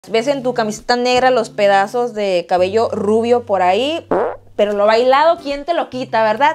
Ves en tu camiseta negra los pedazos de cabello rubio por ahí, pero lo bailado, ¿quién te lo quita, verdad?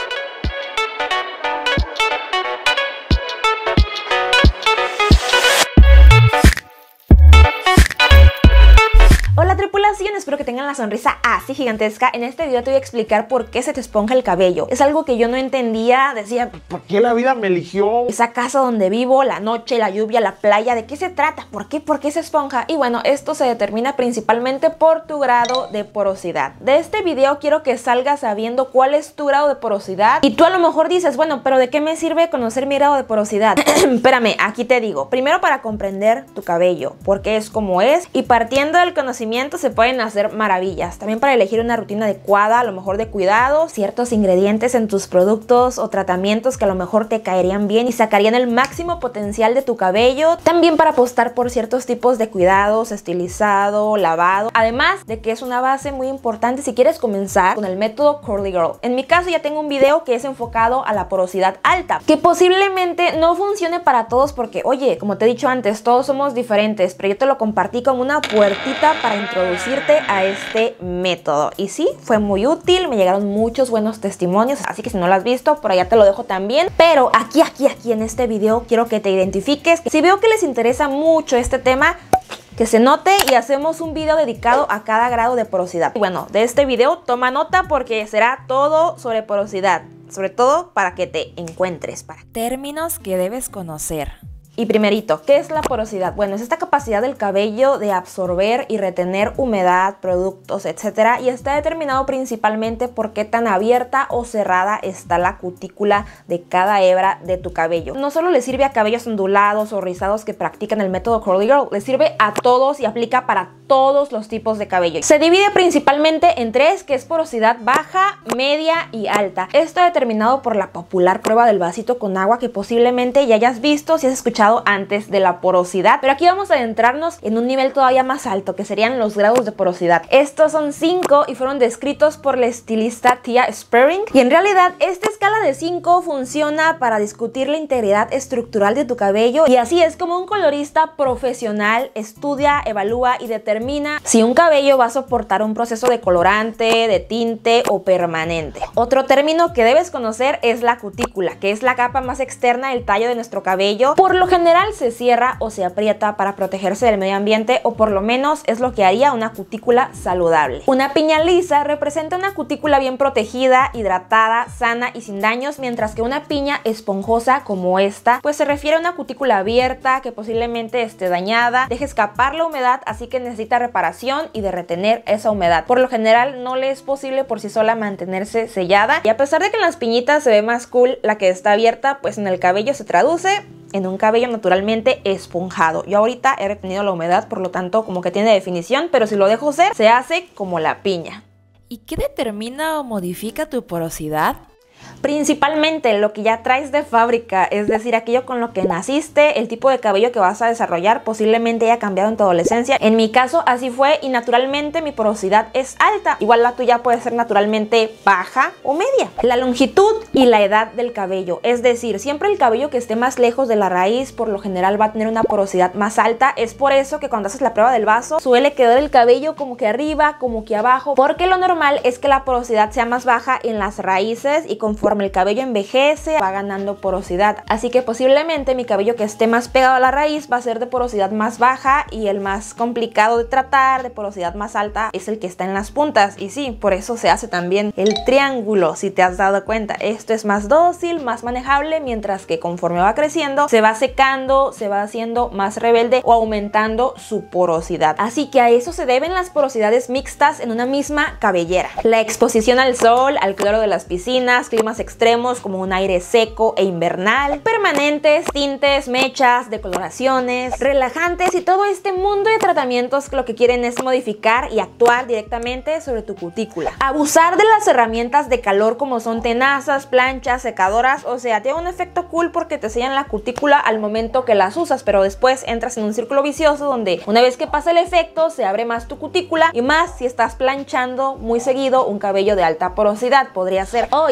Hola tripulación, espero que tengan la sonrisa así gigantesca. En este video te voy a explicar por qué se te esponja el cabello. Es algo que yo no entendía, decía, ¿por qué la vida me eligió? Esa casa donde vivo, la noche, la lluvia, la playa, ¿de qué se trata? ¿Por qué? ¿Por qué se esponja? Y bueno, esto se determina principalmente por tu grado de porosidad. De este video quiero que salgas sabiendo cuál es tu grado de porosidad. Y tú a lo mejor dices, bueno, pero ¿de qué me sirve conocer mi grado de porosidad? Espérame, aquí te digo. Primero, para comprender tu cabello, por qué es como es, y partiendo del conocimiento se pueden hacer maravillas. También para elegir una rutina adecuada, a lo mejor de cuidado, ciertos ingredientes en tus productos o tratamientos que a lo mejor te caerían bien y sacarían el máximo potencial de tu cabello. También para apostar por ciertos tipos de cuidados, estilizado, lavado. Además de que es una base muy importante si quieres comenzar con el método Curly Girl. En mi caso ya tengo un video que es enfocado a la porosidad alta, que posiblemente no funcione para todos porque, oye, como te he dicho antes, todos somos diferentes, pero yo te lo compartí como una puertita para introducirte a este método. Y sí, fue muy útil, me llegaron muchos buenos testimonios, así que si no lo has visto, por allá te lo dejo también. Pero aquí en este video quiero que te identifiques. Si veo que les interesa mucho este tema, que se note y hacemos un video dedicado a cada grado de porosidad. Y bueno, de este video toma nota porque será todo sobre porosidad, sobre todo para que te encuentres. Términos que debes conocer. Y primerito, ¿qué es la porosidad? Bueno, es esta capacidad del cabello de absorber y retener humedad, productos, etc. Y está determinado principalmente por qué tan abierta o cerrada está la cutícula de cada hebra de tu cabello. No solo le sirve a cabellos ondulados o rizados que practican el método Curly Girl, le sirve a todos y aplica para todos los tipos de cabello. Se divide principalmente en tres, que es porosidad baja, media y alta. Esto determinado por la popular prueba del vasito con agua que posiblemente ya hayas visto si has escuchado antes de la porosidad, pero aquí vamos a adentrarnos en un nivel todavía más alto, que serían los grados de porosidad. Estos son 5 y fueron descritos por la estilista Tia Sperring, y en realidad esta escala de 5 funciona para discutir la integridad estructural de tu cabello, y así es como un colorista profesional estudia, evalúa y determina si un cabello va a soportar un proceso de colorante, de tinte o permanente. Otro término que debes conocer es la cutícula, que es la capa más externa del tallo de nuestro cabello. Por lo general se cierra o se aprieta para protegerse del medio ambiente, o por lo menos es lo que haría una cutícula saludable. Una piña lisa representa una cutícula bien protegida, hidratada, sana y sin daños, mientras que una piña esponjosa como esta, pues se refiere a una cutícula abierta que posiblemente esté dañada, deje escapar la humedad, así que necesita reparación y de retener esa humedad. Por lo general no le es posible por sí sola mantenerse sellada, y a pesar de que en las piñitas se ve más cool la que está abierta, pues en el cabello se traduce en un cabello naturalmente esponjado. Yo ahorita he retenido la humedad, por lo tanto como que tiene definición, pero si lo dejo ser, se hace como la piña. ¿Y qué determina o modifica tu porosidad? Principalmente lo que ya traes de fábrica, es decir, aquello con lo que naciste, el tipo de cabello que vas a desarrollar posiblemente haya cambiado en tu adolescencia. En mi caso así fue, y naturalmente mi porosidad es alta. Igual la tuya puede ser naturalmente baja o media. La longitud y la edad del cabello, es decir, siempre el cabello que esté más lejos de la raíz por lo general va a tener una porosidad más alta. Es por eso que cuando haces la prueba del vaso suele quedar el cabello como que arriba, como que abajo, porque lo normal es que la porosidad sea más baja en las raíces, y conforme el cabello envejece va ganando porosidad. Así que posiblemente mi cabello que esté más pegado a la raíz va a ser de porosidad más baja, y el más complicado de tratar, de porosidad más alta, es el que está en las puntas. Y sí, por eso se hace también el triángulo, si te has dado cuenta. Esto es más dócil, más manejable, mientras que conforme va creciendo se va secando, se va haciendo más rebelde o aumentando su porosidad. Así que a eso se deben las porosidades mixtas en una misma cabellera. La exposición al sol, al cloro de las piscinas, climas extremos como un aire seco e invernal, permanentes, tintes, mechas, decoloraciones, relajantes y todo este mundo de tratamientos que lo que quieren es modificar y actuar directamente sobre tu cutícula. Abusar de las herramientas de calor como son tenazas, planchas, secadoras, o sea, tiene un efecto cool porque te sellan la cutícula al momento que las usas, pero después entras en un círculo vicioso donde una vez que pasa el efecto se abre más tu cutícula, y más si estás planchando muy seguido un cabello de alta porosidad. Podría ser, oh, y hace rato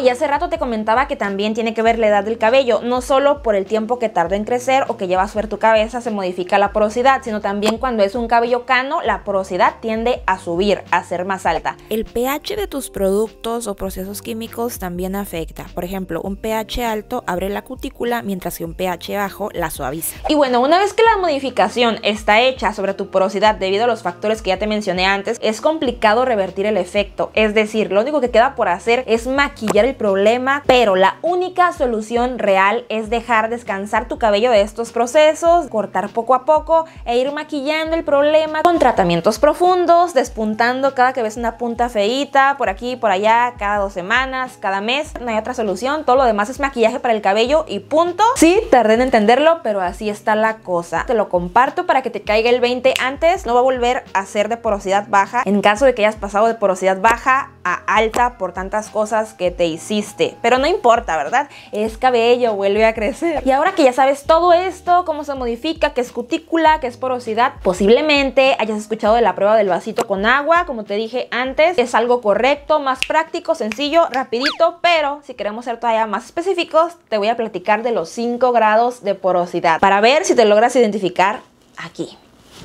rato te comentaba que también tiene que ver la edad del cabello, no solo por el tiempo que tardó en crecer o que lleva sobre tu cabeza se modifica la porosidad, sino también cuando es un cabello cano, la porosidad tiende a subir, a ser más alta. El pH de tus productos o procesos químicos también afecta. Por ejemplo, un pH alto abre la cutícula, mientras que un pH bajo la suaviza. Y bueno, una vez que la modificación está hecha sobre tu porosidad debido a los factores que ya te mencioné antes, es complicado revertir el efecto. Es decir, lo único que queda por hacer es maquillar el problema, pero la única solución real es dejar descansar tu cabello de estos procesos, cortar poco a poco e ir maquillando el problema con tratamientos profundos, despuntando cada que ves una punta feíta, por aquí y por allá, cada 2 semanas, cada mes. No hay otra solución, todo lo demás es maquillaje para el cabello y punto. Sí, tardé en entenderlo, pero así está la cosa. Te lo comparto para que te caiga el 20 antes. No va a volver a ser de porosidad baja en caso de que hayas pasado de porosidad baja a alta por tantas cosas que te hiciste. Pero no importa, ¿verdad? Es cabello, vuelve a crecer. Y ahora que ya sabes todo esto, cómo se modifica, qué es cutícula, qué es porosidad, posiblemente hayas escuchado de la prueba del vasito con agua. Como te dije antes, es algo correcto, más práctico, sencillo, rapidito, pero si queremos ser todavía más específicos, te voy a platicar de los 5 grados de porosidad para ver si te logras identificar aquí.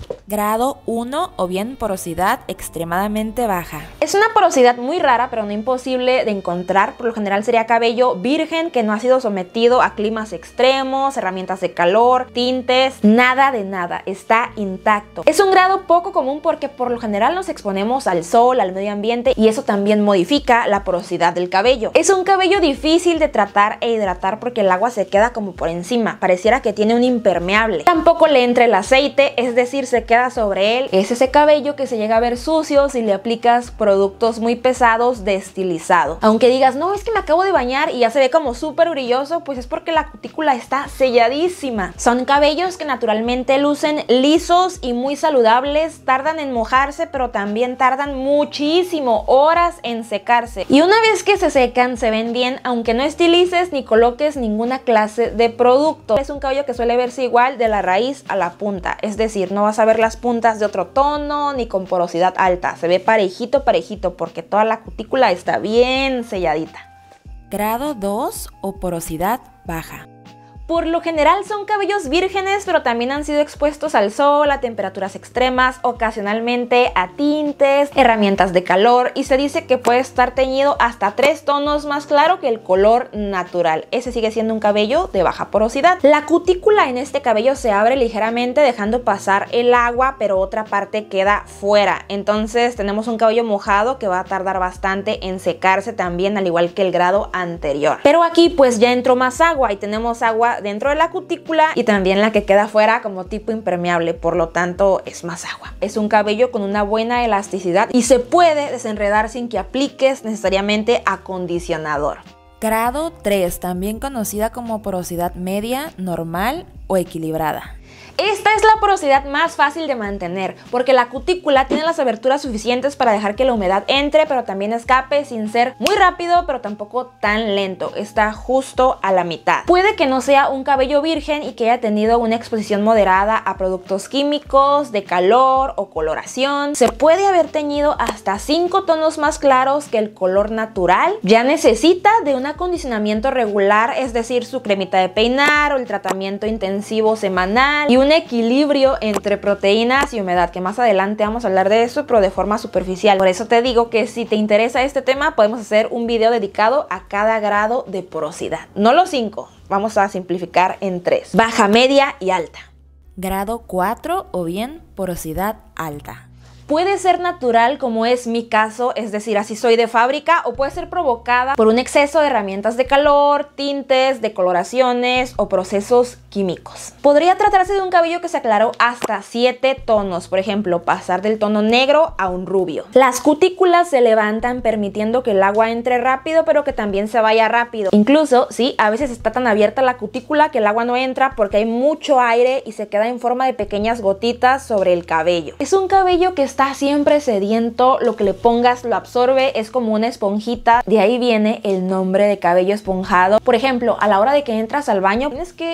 Grado 1 o bien porosidad extremadamente baja. Es una porosidad muy rara, pero no imposible de encontrar. Por lo general sería cabello virgen que no ha sido sometido a climas extremos, herramientas de calor, tintes, nada de nada, está intacto. Es un grado poco común porque por lo general nos exponemos al sol, al medio ambiente, y eso también modifica la porosidad del cabello. Es un cabello difícil de tratar e hidratar porque el agua se queda como por encima, pareciera que tiene un impermeable. Tampoco le entra el aceite, es decir, se queda sobre él. Es ese cabello que se llega a ver sucio si le aplicas productos muy pesados de estilizado. Aunque digas, no, es que me acabo de bañar y ya se ve como súper brilloso, pues es porque la cutícula está selladísima. Son cabellos que naturalmente lucen lisos y muy saludables, tardan en mojarse, pero también tardan muchísimo, horas en secarse. Y una vez que se secan, se ven bien, aunque no estilices ni coloques ninguna clase de producto. Es un cabello que suele verse igual de la raíz a la punta, es decir, no vas a ver las puntas de otro tono ni con porosidad alta, se ve parejito porque toda la cutícula está bien selladita. Grado 2 o porosidad baja. Por lo general son cabellos vírgenes, pero también han sido expuestos al sol, a temperaturas extremas, ocasionalmente a tintes, herramientas de calor, y se dice que puede estar teñido hasta 3 tonos más claro que el color natural. Ese sigue siendo un cabello de baja porosidad. La cutícula en este cabello se abre ligeramente dejando pasar el agua, pero otra parte queda fuera. Entonces tenemos un cabello mojado que va a tardar bastante en secarse también, al igual que el grado anterior. Pero aquí pues ya entró más agua y tenemos agua dentro de la cutícula y también la que queda afuera como tipo impermeable, por lo tanto es más agua. Es un cabello con una buena elasticidad y se puede desenredar sin que apliques necesariamente acondicionador. Grado 3, también conocida como porosidad media, normal o equilibrada. Esta es la porosidad más fácil de mantener porque la cutícula tiene las aberturas suficientes para dejar que la humedad entre pero también escape sin ser muy rápido pero tampoco tan lento. Está justo a la mitad. Puede que no sea un cabello virgen y que haya tenido una exposición moderada a productos químicos, de calor o coloración. Se puede haber teñido hasta 5 tonos más claros que el color natural. Ya necesita de un acondicionamiento regular, es decir, su cremita de peinar o el tratamiento intensivo semanal y un equilibrio entre proteínas y humedad, que más adelante vamos a hablar de eso, pero de forma superficial. Por eso te digo que si te interesa este tema, podemos hacer un video dedicado a cada grado de porosidad. No los 5, vamos a simplificar en 3. Baja, media y alta. Grado 4 o bien porosidad alta. Puede ser natural como es mi caso, es decir, así soy de fábrica, o puede ser provocada por un exceso de herramientas de calor, tintes, decoloraciones o procesos químicos. Podría tratarse de un cabello que se aclaró hasta 7 tonos, por ejemplo, pasar del tono negro a un rubio. Las cutículas se levantan permitiendo que el agua entre rápido, pero que también se vaya rápido. Incluso, sí, a veces está tan abierta la cutícula que el agua no entra porque hay mucho aire y se queda en forma de pequeñas gotitas sobre el cabello. Es un cabello que está siempre sediento, lo que le pongas lo absorbe, es como una esponjita, de ahí viene el nombre de cabello esponjado. Por ejemplo, a la hora de que entras al baño tienes que apretar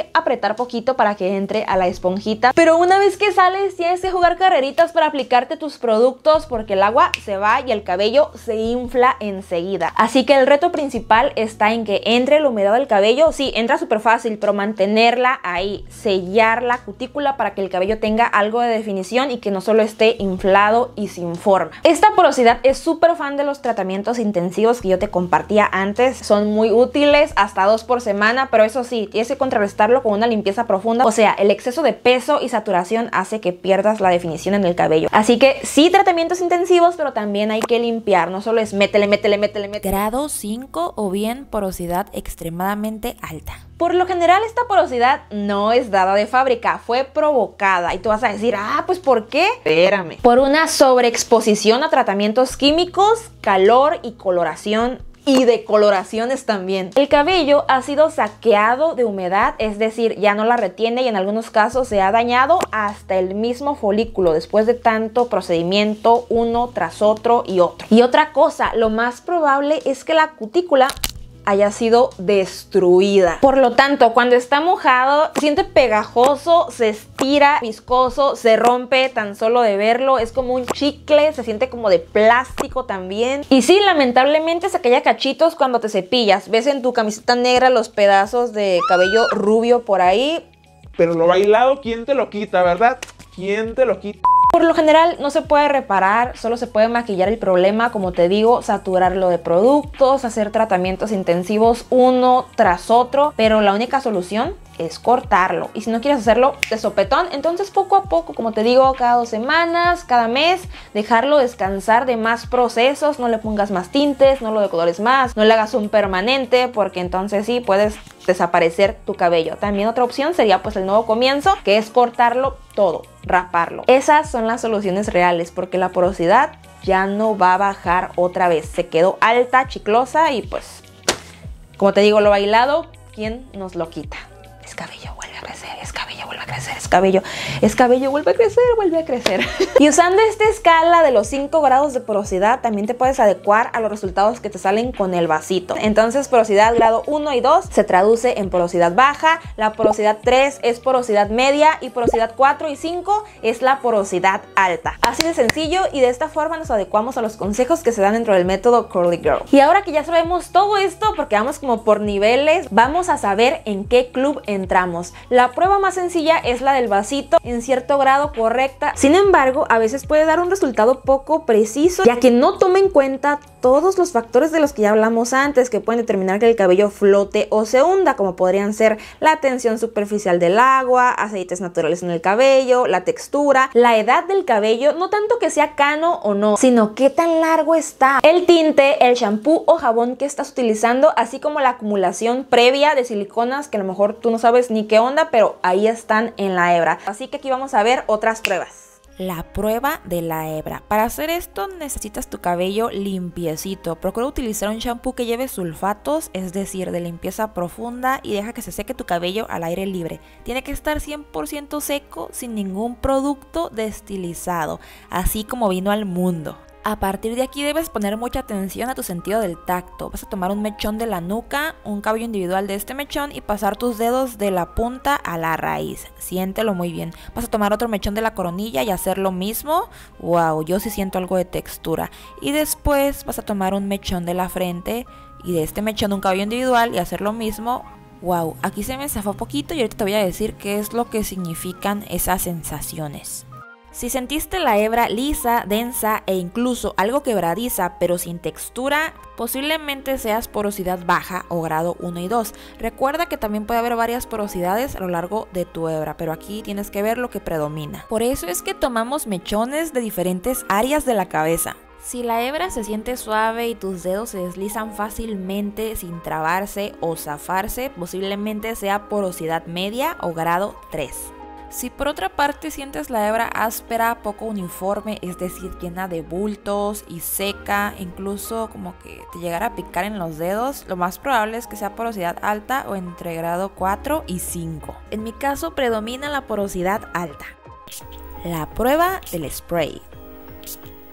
frotar poquito para que entre a la esponjita. Pero una vez que sales tienes que jugar carreritas para aplicarte tus productos porque el agua se va y el cabello se infla enseguida. Así que el reto principal está en que entre la humedad del cabello. Sí, entra súper fácil, pero mantenerla ahí, sellar la cutícula para que el cabello tenga algo de definición y que no solo esté inflado y sin forma. Esta porosidad es súper fan de los tratamientos intensivos que yo te compartía antes. Son muy útiles, hasta 2 por semana, pero eso sí, tienes que contrarrestarlo con una limpieza profunda. O sea, el exceso de peso y saturación hace que pierdas la definición en el cabello. Así que sí, tratamientos intensivos, pero también hay que limpiar. No solo es métele. Grado 5 o bien porosidad extremadamente alta. Por lo general esta porosidad no es dada de fábrica, fue provocada. Y tú vas a decir, pues ¿por qué? Espérame. Por una sobreexposición a tratamientos químicos, calor y coloración. Y decoloraciones también. El cabello ha sido saqueado de humedad, es decir, ya no la retiene y en algunos casos se ha dañado hasta el mismo folículo después de tanto procedimiento uno tras otro y otro. Y otra cosa, lo más probable es que la cutícula haya sido destruida. Por lo tanto, cuando está mojado, se siente pegajoso, se estira, viscoso, se rompe tan solo de verlo. Es como un chicle, se siente como de plástico también. Y sí, lamentablemente se cae cachitos cuando te cepillas. Ves en tu camiseta negra los pedazos de cabello rubio por ahí. Pero lo bailado, ¿quién te lo quita, verdad? ¿Quién te lo quita? Por lo general no se puede reparar, solo se puede maquillar el problema, como te digo, saturarlo de productos, hacer tratamientos intensivos uno tras otro, pero la única solución es cortarlo. Y si no quieres hacerlo de sopetón, entonces poco a poco, como te digo, cada 2 semanas, cada mes, dejarlo descansar de más procesos. No le pongas más tintes, no lo decolores más, no le hagas un permanente, porque entonces sí puedes desaparecer tu cabello. También otra opción sería pues el nuevo comienzo, que es cortarlo todo, raparlo. Esas son las soluciones reales, porque la porosidad ya no va a bajar otra vez. Se quedó alta, chiclosa y pues, como te digo, lo bailado, ¿quién nos lo quita? Es cabello, vuelve a crecer, es cabello, vuelve a crecer, es cabello, vuelve a crecer, vuelve a crecer. Y usando esta escala de los 5 grados de porosidad, también te puedes adecuar a los resultados que te salen con el vasito. Entonces, porosidad grado 1 y 2 se traduce en porosidad baja, la porosidad 3 es porosidad media y porosidad 4 y 5 es la porosidad alta. Así de sencillo, y de esta forma nos adecuamos a los consejos que se dan dentro del método Curly Girl. Y ahora que ya sabemos todo esto, porque vamos como por niveles, vamos a saber en qué club entramos. La prueba más sencilla es la del vasito, en cierto grado correcta. Sin embargo, a veces puede dar un resultado poco preciso, ya que no toma en cuenta todos los factores de los que ya hablamos antes, que pueden determinar que el cabello flote o se hunda, como podrían ser la tensión superficial del agua, aceites naturales en el cabello, la textura, la edad del cabello, no tanto que sea cano o no, sino qué tan largo está, el tinte, el shampoo o jabón que estás utilizando, así como la acumulación previa de siliconas que a lo mejor tú no sabes ni qué onda, pero ahí están en la hebra. Así que aquí vamos a ver otras pruebas. La prueba de la hebra. Para hacer esto necesitas tu cabello limpiecito. Procura utilizar un shampoo que lleve sulfatos, es decir, de limpieza profunda, y deja que se seque tu cabello al aire libre. Tiene que estar 100% seco, sin ningún producto destilizado, así como vino al mundo. A partir de aquí debes poner mucha atención a tu sentido del tacto. Vas a tomar un mechón de la nuca, un cabello individual de este mechón y pasar tus dedos de la punta a la raíz. Siéntelo muy bien. Vas a tomar otro mechón de la coronilla y hacer lo mismo. Wow, yo sí siento algo de textura. Y después vas a tomar un mechón de la frente y de este mechón un cabello individual y hacer lo mismo. Wow, aquí se me zafó poquito y ahorita te voy a decir qué es lo que significan esas sensaciones. Si sentiste la hebra lisa, densa e incluso algo quebradiza pero sin textura, posiblemente seas porosidad baja o grado 1 y 2. Recuerda que también puede haber varias porosidades a lo largo de tu hebra, pero aquí tienes que ver lo que predomina. Por eso es que tomamos mechones de diferentes áreas de la cabeza. Si la hebra se siente suave y tus dedos se deslizan fácilmente sin trabarse o zafarse, posiblemente sea porosidad media o grado 3. Si por otra parte sientes la hebra áspera, poco uniforme, es decir, llena de bultos y seca, incluso como que te llegara a picar en los dedos, lo más probable es que sea porosidad alta o entre grado 4 y 5. En mi caso predomina la porosidad alta. La prueba del spray.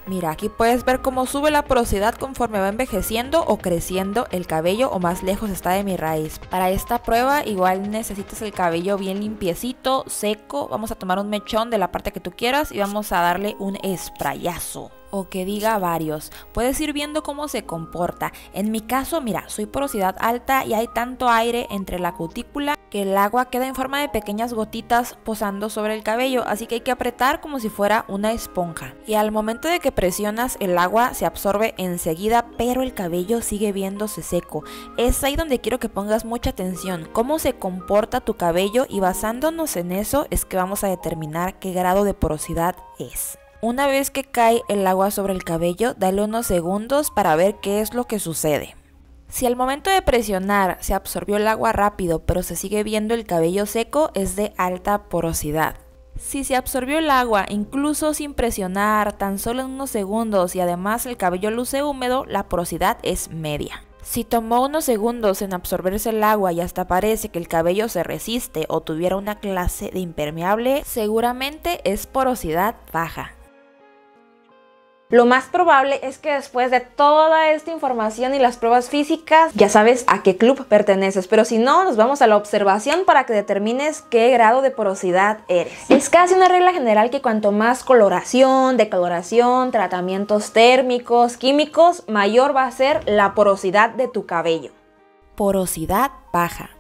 Mira, aquí puedes ver cómo sube la porosidad conforme va envejeciendo o creciendo el cabello o más lejos está de mi raíz. Para esta prueba igual necesitas el cabello bien limpiecito, seco. Vamos a tomar un mechón de la parte que tú quieras y vamos a darle un sprayazo. O que diga varios. Puedes ir viendo cómo se comporta. En mi caso, mira, soy porosidad alta y hay tanto aire entre la cutícula que el agua queda en forma de pequeñas gotitas posando sobre el cabello, así que hay que apretar como si fuera una esponja. Y al momento de que presionas, el agua se absorbe enseguida, pero el cabello sigue viéndose seco. Es ahí donde quiero que pongas mucha atención, cómo se comporta tu cabello, y basándonos en eso es que vamos a determinar qué grado de porosidad es. Una vez que cae el agua sobre el cabello, dale unos segundos para ver qué es lo que sucede. Si al momento de presionar se absorbió el agua rápido pero se sigue viendo el cabello seco, es de alta porosidad. Si se absorbió el agua incluso sin presionar, tan solo en unos segundos, y además el cabello luce húmedo, la porosidad es media. Si tomó unos segundos en absorberse el agua y hasta parece que el cabello se resiste o tuviera una clase de impermeable, seguramente es porosidad baja. Lo más probable es que después de toda esta información y las pruebas físicas, ya sabes a qué club perteneces, pero si no, nos vamos a la observación para que determines qué grado de porosidad eres. Es casi una regla general que cuanto más coloración, decoloración, tratamientos térmicos, químicos, mayor va a ser la porosidad de tu cabello. Porosidad baja.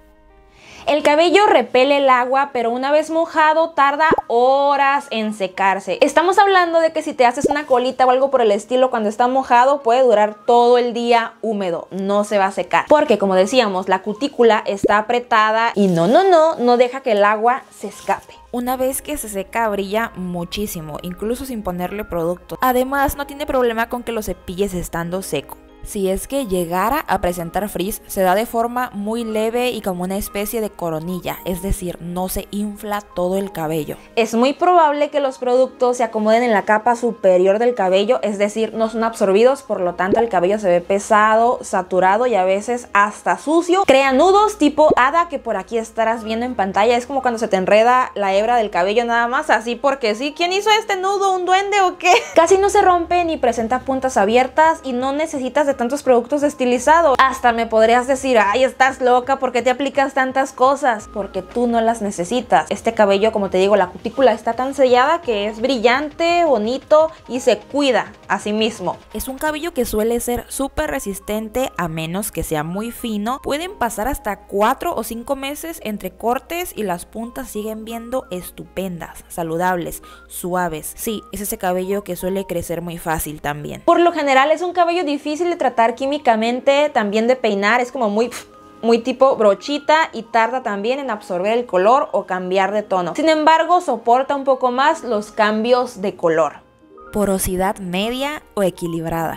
El cabello repele el agua, pero una vez mojado tarda horas en secarse. Estamos hablando de que si te haces una colita o algo por el estilo cuando está mojado, puede durar todo el día húmedo, no se va a secar. Porque como decíamos, la cutícula está apretada y no deja que el agua se escape. Una vez que se seca brilla muchísimo, incluso sin ponerle producto. Además no tiene problema con que lo cepilles estando seco. Si es que llegara a presentar frizz, se da de forma muy leve y como una especie de coronilla, es decir, no se infla todo el cabello. Es muy probable que los productos se acomoden en la capa superior del cabello, es decir, no son absorbidos, por lo tanto el cabello se ve pesado, saturado y a veces hasta sucio. Crea nudos tipo hada que por aquí estarás viendo en pantalla. Es como cuando se te enreda la hebra del cabello nada más así porque sí. ¿Quién hizo este nudo? ¿Un duende o qué? Casi no se rompe ni presenta puntas abiertas y no necesitas de tantos productos estilizados. Hasta me podrías decir, ay, estás loca, ¿por qué te aplicas tantas cosas? Porque tú no las necesitas. Este cabello, como te digo, la cutícula está tan sellada que es brillante, bonito y se cuida a sí mismo. Es un cabello que suele ser súper resistente a menos que sea muy fino. Pueden pasar hasta 4 o 5 meses entre cortes y las puntas siguen viendo estupendas, saludables, suaves. Sí, es ese cabello que suele crecer muy fácil también. Por lo general es un cabello difícil de tratar químicamente, también de peinar, es como muy tipo brochita y tarda también en absorber el color o cambiar de tono. Sin embargo, soporta un poco más los cambios de color. Porosidad media o equilibrada.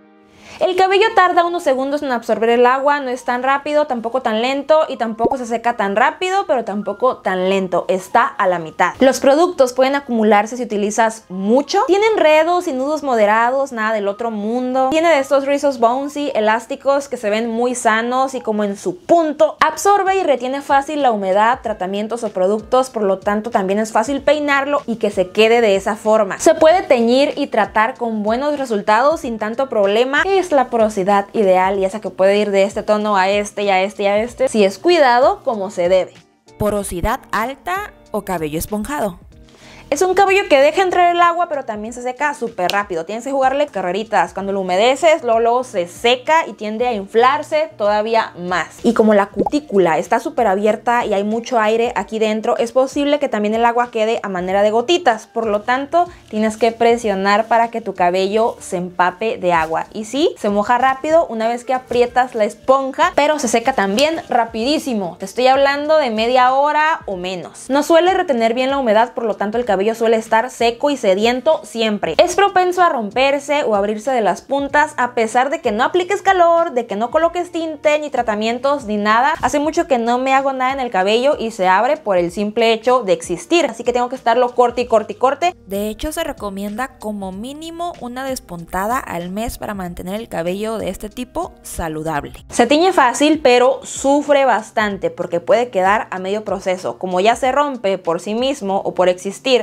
El cabello tarda unos segundos en absorber el agua, no es tan rápido, tampoco tan lento y tampoco se seca tan rápido, pero tampoco tan lento, está a la mitad. Los productos pueden acumularse si utilizas mucho, tiene enredos y nudos moderados, nada del otro mundo. Tiene de estos rizos bouncy, elásticos que se ven muy sanos y como en su punto. Absorbe y retiene fácil la humedad, tratamientos o productos, por lo tanto también es fácil peinarlo y que se quede de esa forma. Se puede teñir y tratar con buenos resultados sin tanto problema. Es la porosidad ideal y esa que puede ir de este tono a este y a este y a este, si es cuidado como se debe. Porosidad alta o cabello esponjado. Es un cabello que deja entrar el agua, pero también se seca súper rápido. Tienes que jugarle carreritas. Cuando lo humedeces, luego se seca y tiende a inflarse todavía más. Y como la cutícula está súper abierta y hay mucho aire aquí dentro, es posible que también el agua quede a manera de gotitas. Por lo tanto, tienes que presionar para que tu cabello se empape de agua. Y sí, se moja rápido una vez que aprietas la esponja, pero se seca también rapidísimo. Te estoy hablando de media hora o menos. No suele retener bien la humedad, por lo tanto el cabello suele estar seco y sediento siempre. Es propenso a romperse o abrirse de las puntas a pesar de que no apliques calor, de que no coloques tinte, ni tratamientos, ni nada. Hace mucho que no me hago nada en el cabello y se abre por el simple hecho de existir. Así que tengo que estarlo corte y corte y corte. De hecho, se recomienda como mínimo una despuntada al mes para mantener el cabello de este tipo saludable. Se tiñe fácil, pero sufre bastante porque puede quedar a medio proceso. Como ya se rompe por sí mismo o por existir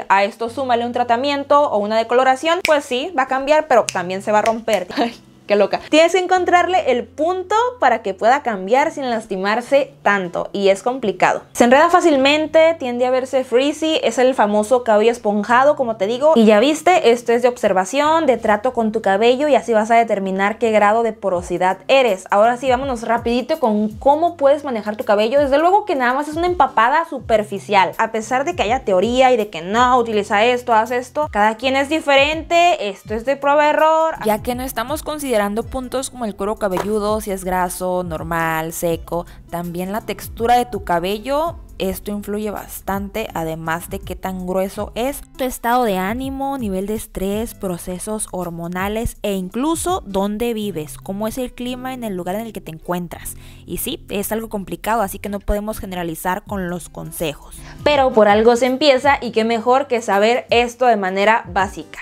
A esto súmale un tratamiento o una decoloración, pues sí, va a cambiar, pero también se va a romper. Qué loca. Tienes que encontrarle el punto para que pueda cambiar sin lastimarse tanto, y es complicado. Se enreda fácilmente, tiende a verse frizzy, es el famoso cabello esponjado, como te digo. Y ya viste, esto es de observación, de trato con tu cabello, y así vas a determinar qué grado de porosidad eres. Ahora sí, vámonos rapidito con cómo puedes manejar tu cabello. Desde luego que nada más es una empapada superficial. A pesar de que haya teoría y de que no, utiliza esto, haz esto, cada quien es diferente, esto es de prueba-error. Ya que no estamos considerando puntos como el cuero cabelludo, si es graso, normal, seco, también la textura de tu cabello. Esto influye bastante, además de qué tan grueso es, tu estado de ánimo, nivel de estrés, procesos hormonales e incluso dónde vives, cómo es el clima en el lugar en el que te encuentras. Y sí, es algo complicado, así que no podemos generalizar con los consejos. Pero por algo se empieza, y qué mejor que saber esto de manera básica.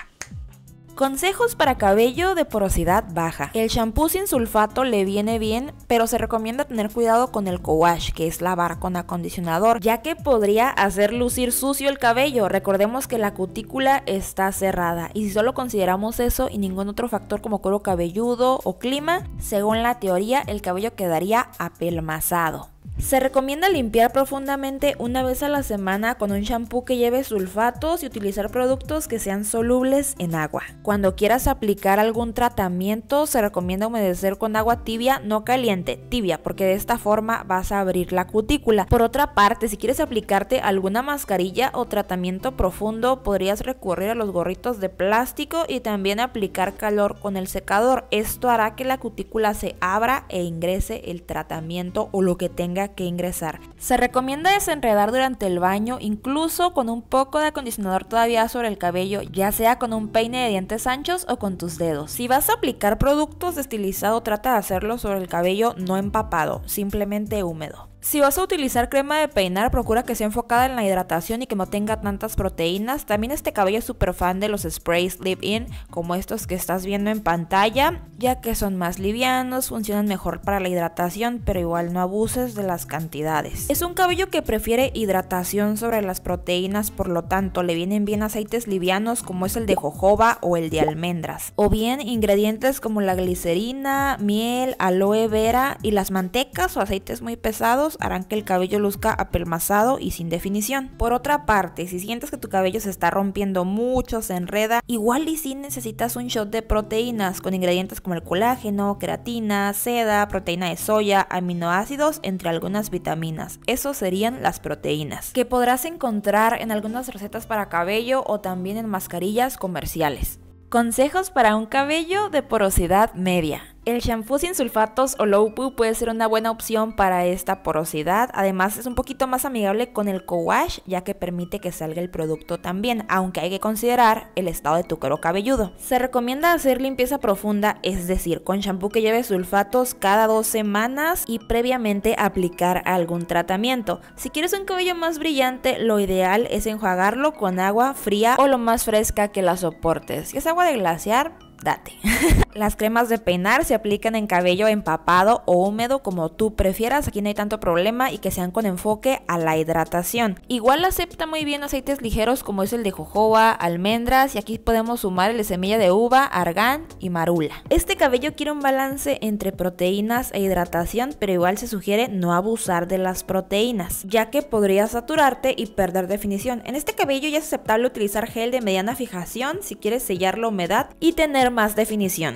Consejos para cabello de porosidad baja. El shampoo sin sulfato le viene bien, pero se recomienda tener cuidado con el co-wash, que es lavar con acondicionador, ya que podría hacer lucir sucio el cabello. Recordemos que la cutícula está cerrada, y si solo consideramos eso y ningún otro factor como cuero cabelludo o clima, según la teoría el cabello quedaría apelmazado. Se recomienda limpiar profundamente una vez a la semana con un shampoo que lleve sulfatos y utilizar productos que sean solubles en agua. Cuando quieras aplicar algún tratamiento, se recomienda humedecer con agua tibia, no caliente, tibia, porque de esta forma vas a abrir la cutícula. Por otra parte, si quieres aplicarte alguna mascarilla o tratamiento profundo, podrías recurrir a los gorritos de plástico y también aplicar calor con el secador. Esto hará que la cutícula se abra e ingrese el tratamiento o lo que tenga que ingresar. Se recomienda desenredar durante el baño, incluso con un poco de acondicionador todavía sobre el cabello, ya sea con un peine de dientes anchos o con tus dedos. Si vas a aplicar productos de estilizado, trata de hacerlo sobre el cabello no empapado, simplemente húmedo. Si vas a utilizar crema de peinar, procura que sea enfocada en la hidratación y que no tenga tantas proteínas. También este cabello es súper fan de los sprays leave-in, como estos que estás viendo en pantalla, ya que son más livianos, funcionan mejor para la hidratación, pero igual no abuses de las cantidades. Es un cabello que prefiere hidratación sobre las proteínas, por lo tanto le vienen bien aceites livianos como es el de jojoba o el de almendras, o bien ingredientes como la glicerina, miel, aloe vera, y las mantecas o aceites muy pesados harán que el cabello luzca apelmazado y sin definición. Por otra parte, si sientes que tu cabello se está rompiendo mucho, se enreda, igual y sí necesitas un shot de proteínas con ingredientes como el colágeno, queratina, seda, proteína de soya, aminoácidos, entre algunas vitaminas. Esos serían las proteínas, que podrás encontrar en algunas recetas para cabello o también en mascarillas comerciales. Consejos para un cabello de porosidad media. El shampoo sin sulfatos o low poo puede ser una buena opción para esta porosidad. Además es un poquito más amigable con el co-wash, ya que permite que salga el producto también, aunque hay que considerar el estado de tu cuero cabelludo. Se recomienda hacer limpieza profunda, es decir, con shampoo que lleve sulfatos cada 2 semanas y previamente aplicar algún tratamiento. Si quieres un cabello más brillante, lo ideal es enjuagarlo con agua fría o lo más fresca que la soportes. Si es agua de glaciar, date. Las cremas de peinar se aplican en cabello empapado o húmedo como tú prefieras, aquí no hay tanto problema, y que sean con enfoque a la hidratación. Igual acepta muy bien aceites ligeros como es el de jojoba, almendras, y aquí podemos sumar el de semilla de uva, argán y marula. Este cabello quiere un balance entre proteínas e hidratación, pero igual se sugiere no abusar de las proteínas, ya que podrías saturarte y perder definición. En este cabello ya es aceptable utilizar gel de mediana fijación si quieres sellar la humedad y tener más definición.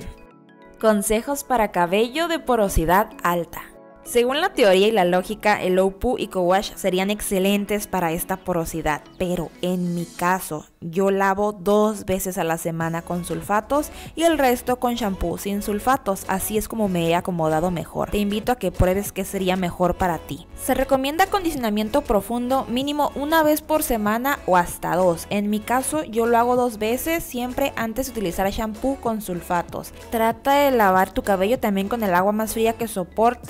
Consejos para cabello de porosidad alta. Según la teoría y la lógica, el low poo y co-wash serían excelentes para esta porosidad, pero en mi caso, yo lavo 2 veces a la semana con sulfatos y el resto con shampoo sin sulfatos. Así es como me he acomodado mejor. Te invito a que pruebes qué sería mejor para ti. Se recomienda acondicionamiento profundo mínimo 1 vez por semana o hasta 2. En mi caso, yo lo hago 2 veces, siempre antes de utilizar shampoo con sulfatos. Trata de lavar tu cabello también con el agua más fría que soportes y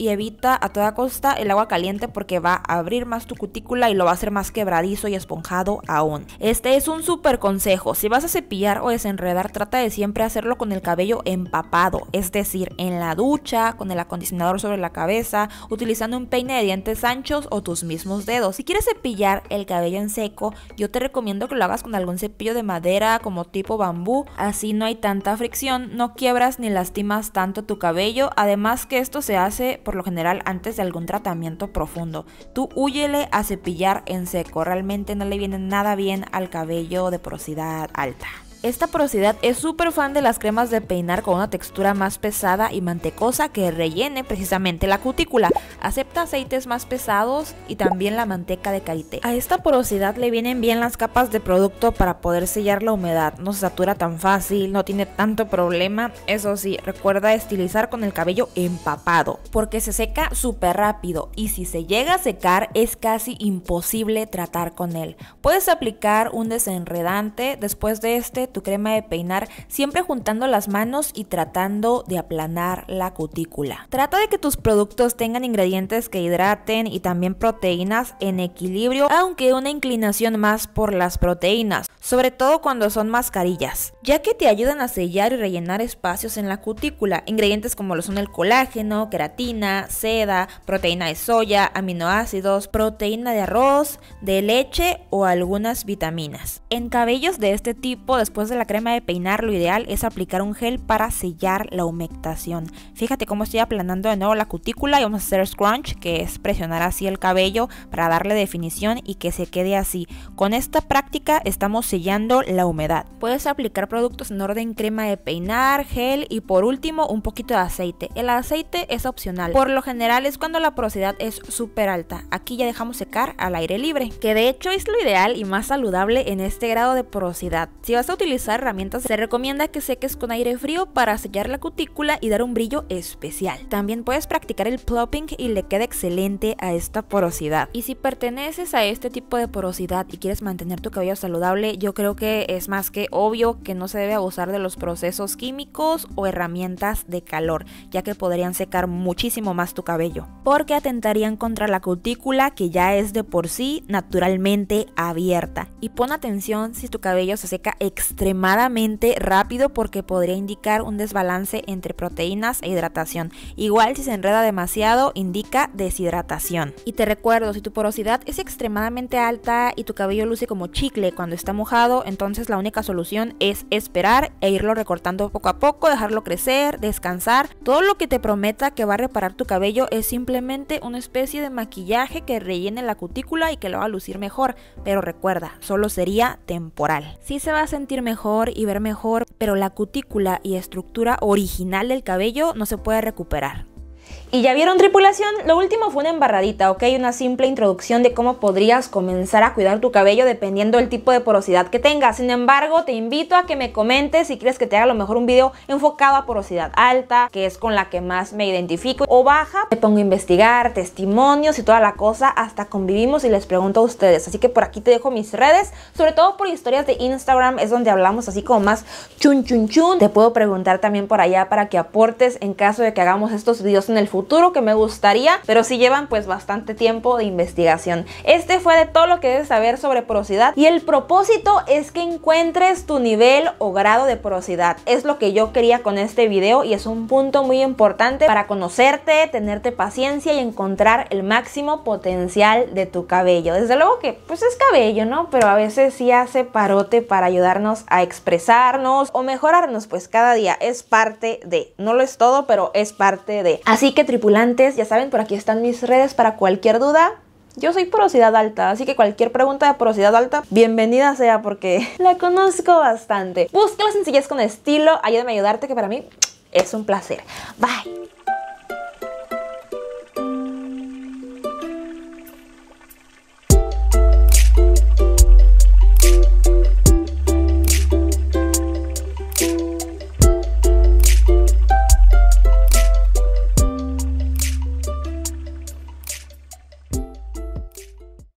y evita a toda costa el agua caliente porque va a abrir más tu cutícula y lo va a hacer más quebradizo y esponjado aún. Este es un súper consejo. Si vas a cepillar o desenredar, trata de siempre hacerlo con el cabello empapado, es decir, en la ducha, con el acondicionador sobre la cabeza, utilizando un peine de dientes anchos o tus mismos dedos. Si quieres cepillar el cabello en seco, yo te recomiendo que lo hagas con algún cepillo de madera como tipo bambú, así no hay tanta fricción, no quiebras ni lastimas tanto tu cabello, además que esto se hace por lo general antes de algún tratamiento profundo. Tú húyele a cepillar en seco, realmente no le viene nada bien al cabello de porosidad alta. Esta porosidad es súper fan de las cremas de peinar con una textura más pesada y mantecosa que rellene precisamente la cutícula. Acepta aceites más pesados y también la manteca de karité. A esta porosidad le vienen bien las capas de producto para poder sellar la humedad. No se satura tan fácil, no tiene tanto problema. Eso sí, recuerda estilizar con el cabello empapado porque se seca súper rápido y si se llega a secar es casi imposible tratar con él. Puedes aplicar un desenredante después de tu crema de peinar, siempre juntando las manos y tratando de aplanar la cutícula. Trata de que tus productos tengan ingredientes que hidraten y también proteínas en equilibrio, aunque una inclinación más por las proteínas, sobre todo cuando son mascarillas, ya que te ayudan a sellar y rellenar espacios en la cutícula. Ingredientes como lo son el colágeno, queratina, seda, proteína de soya, aminoácidos, proteína de arroz, de leche o algunas vitaminas. En cabellos de este tipo, después de la crema de peinar, lo ideal es aplicar un gel para sellar la humectación. Fíjate cómo estoy aplanando de nuevo la cutícula y vamos a hacer scrunch, que es presionar así el cabello para darle definición y que se quede así. Con esta práctica estamos sellando la humedad. Puedes aplicar productos en orden crema de peinar, gel y por último un poquito de aceite. El aceite es opcional. Por lo general es cuando la porosidad es súper alta. Aquí ya dejamos secar al aire libre, que de hecho es lo ideal y más saludable en este grado de porosidad. Si vas a utilizar herramientas, se recomienda que seques con aire frío para sellar la cutícula y dar un brillo especial. También puedes practicar el plopping y le queda excelente a esta porosidad. Y si perteneces a este tipo de porosidad y quieres mantener tu cabello saludable, yo creo que es más que obvio que no se debe abusar de los procesos químicos o herramientas de calor, ya que podrían secar muchísimo más tu cabello, porque atentarían contra la cutícula que ya es de por sí naturalmente abierta. Y pon atención si tu cabello se seca extremadamente rápido porque podría indicar un desbalance entre proteínas e hidratación. Igual si se enreda demasiado indica deshidratación. Y te recuerdo, si tu porosidad es extremadamente alta y tu cabello luce como chicle cuando está mojado, entonces la única solución es esperar e irlo recortando poco a poco, dejarlo crecer, descansar. Todo lo que te prometa que va a reparar tu cabello es simplemente una especie de maquillaje que rellene la cutícula y que lo haga lucir mejor, pero recuerda, solo sería temporal. Sí se va a sentir mejor y ver mejor, pero la cutícula y estructura original del cabello no se puede recuperar. Y ya vieron, tripulación, lo último fue una embarradita, ¿ok? Una simple introducción de cómo podrías comenzar a cuidar tu cabello dependiendo del tipo de porosidad que tengas. Sin embargo, te invito a que me comentes si quieres que te haga a lo mejor un video enfocado a porosidad alta, que es con la que más me identifico, o baja. Me pongo a investigar, testimonios y toda la cosa, hasta convivimos y les pregunto a ustedes. Así que por aquí te dejo mis redes, sobre todo por historias de Instagram, es donde hablamos así como más chun chun chun. Te puedo preguntar también por allá para que aportes en caso de que hagamos estos videos en el futuro, que me gustaría, pero sí llevan pues bastante tiempo de investigación. Este fue de todo lo que debes saber sobre porosidad y el propósito es que encuentres tu nivel o grado de porosidad. Es lo que yo quería con este video y es un punto muy importante para conocerte, tenerte paciencia y encontrar el máximo potencial de tu cabello. Desde luego que pues es cabello, ¿no? Pero a veces sí hace parote para ayudarnos a expresarnos o mejorarnos, pues cada día es parte de, no lo es todo, pero es parte de. Así que tripulantes, ya saben, por aquí están mis redes para cualquier duda. Yo soy porosidad alta, así que cualquier pregunta de porosidad alta, bienvenida sea porque la conozco bastante. Busca la sencillez con estilo, ayúdame a ayudarte, que para mí es un placer. Bye.